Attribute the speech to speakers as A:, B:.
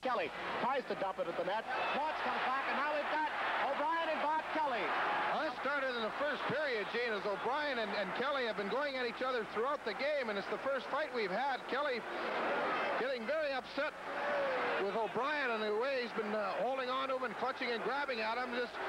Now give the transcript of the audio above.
A: Kelly tries to dump it at the net. Watts comes back, and now we've got O'Brien and Bob Kelly.
B: Well, that started in the first period, Gene, as O'Brien and Kelly have been going at each other throughout the game, and it's the first fight we've had. Kelly getting very upset with O'Brien and the way he's been holding on to him and clutching and grabbing at him. Just